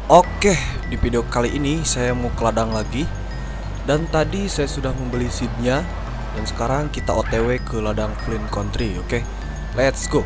Oke, di video kali ini saya mau ke ladang lagi. Dan tadi saya sudah membeli seednya. Dan sekarang kita OTW ke ladang Flint Country. Oke, let's go.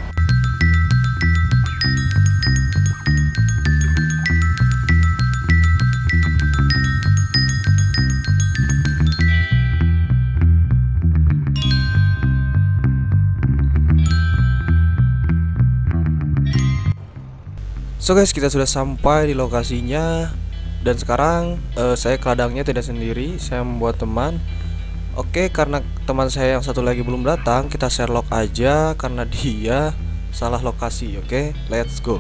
So guys, kita sudah sampai di lokasinya. Dan sekarang saya ke ladangnya tidak sendiri, saya membuat teman. Oke, karena teman saya yang satu lagi belum datang, kita share log aja karena dia salah lokasi. Oke, let's go.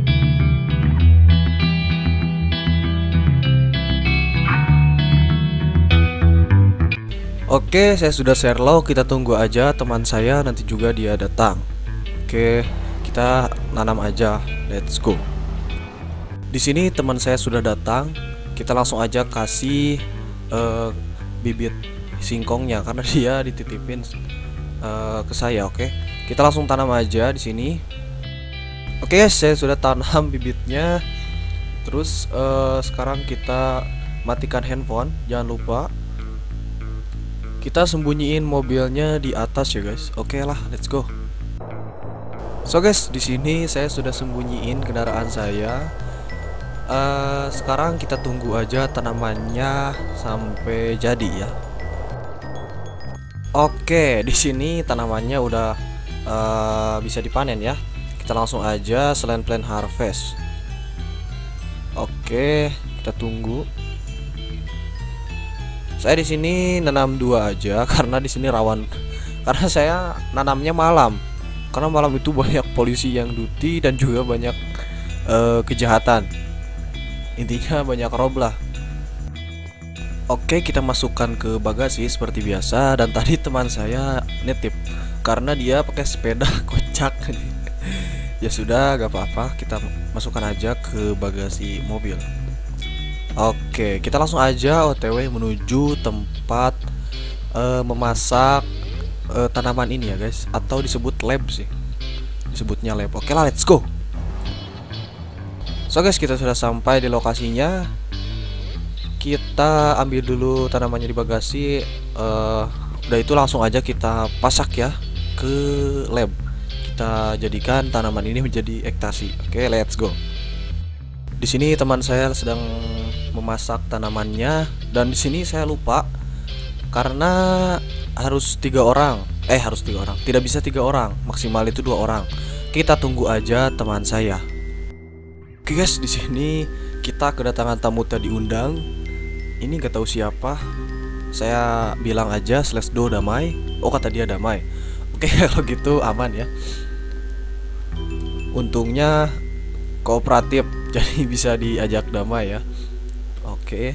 Oke, saya sudah share log, kita tunggu aja teman saya nanti juga dia datang. Oke, kita nanam aja. Let's go. Di sini teman saya sudah datang. Kita langsung aja kasih bibit singkongnya karena dia dititipin ke saya. Oke, kita langsung tanam aja di sini. Oke, saya sudah tanam bibitnya. Terus sekarang kita matikan handphone. Jangan lupa kita sembunyiin mobilnya di atas ya guys. Oke lah, let's go. So guys, di sini saya sudah sembunyiin kendaraan saya. Sekarang kita tunggu aja tanamannya sampai jadi ya. Oke, di sini tanamannya udah bisa dipanen ya. Kita langsung aja selain plan harvest. Oke, kita tunggu. Saya di sini nanam 2 aja karena di sini rawan. Karena saya nanamnya malam. Karena malam itu banyak polisi yang duty dan juga banyak kejahatan. Intinya banyak rob lah. Oke, kita masukkan ke bagasi seperti biasa. Dan tadi teman saya nitip karena dia pakai sepeda kocak. Ya sudah, gak apa-apa, kita masukkan aja ke bagasi mobil. Oke, kita langsung aja OTW menuju tempat memasak tanaman ini ya guys, atau disebut lab sih, disebutnya lab. Oke lah, let's go. So guys, kita sudah sampai di lokasinya. Kita ambil dulu tanamannya di bagasi. Udah itu langsung aja kita pasak ya ke lab. Kita jadikan tanaman ini menjadi ektasi. Oke, let's go. Di sini teman saya sedang memasak tanamannya dan di sini saya lupa karena harus 3 orang. Harus 3 orang. Tidak bisa 3 orang, maksimal itu 2 orang. Kita tunggu aja teman saya. Oke guys, di sini kita kedatangan tamu tadi undang. Ini gak tahu siapa. Saya bilang aja /do damai. Oh, kata dia damai. Oke, kalau gitu aman ya. Untungnya kooperatif, jadi bisa diajak damai ya. Oke.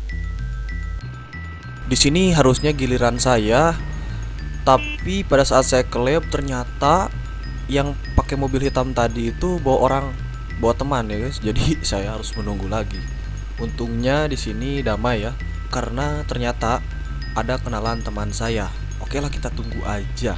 Di sini harusnya giliran saya, tapi pada saat saya ke lab ternyata yang pakai mobil hitam tadi itu bawa teman ya guys. Jadi saya harus menunggu lagi. Untungnya di sini damai ya, karena ternyata ada kenalan teman saya. Oke lah, kita tunggu aja.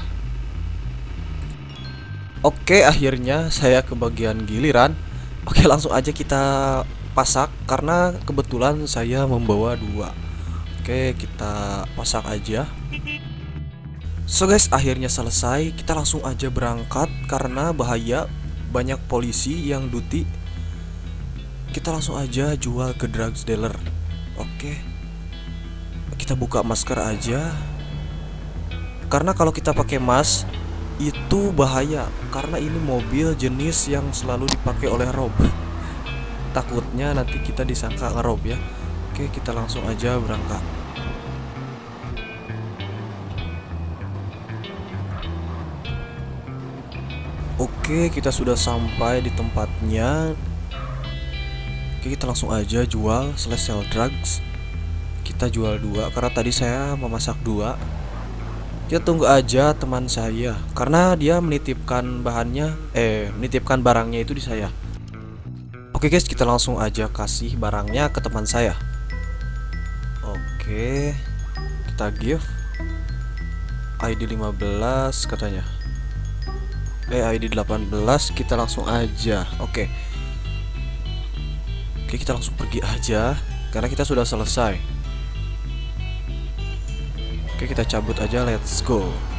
Oke, akhirnya saya ke bagian giliran. Oke, langsung aja kita pasak karena kebetulan saya membawa 2. Oke, kita pasak aja. So guys, akhirnya selesai. Kita langsung aja berangkat karena bahaya, banyak polisi yang duty. Kita langsung aja jual ke drugs dealer. Oke, kita buka masker aja. Karena kalau kita pakai mask itu bahaya, karena ini mobil jenis yang selalu dipakai oleh rob. Takutnya nanti kita disangka ngerob ya. Oke, kita langsung aja berangkat. Oke, kita sudah sampai di tempatnya. Oke, kita langsung aja jual /sell drugs. Kita jual 2 karena tadi saya memasak 2. Kita tunggu aja teman saya karena dia menitipkan barangnya itu di saya. Oke guys, kita langsung aja kasih barangnya ke teman saya. Oke, kita give ID 15 katanya. ID 18, kita langsung aja. Oke. Oke, kita langsung pergi aja karena kita sudah selesai. Oke, kita cabut aja, let's go.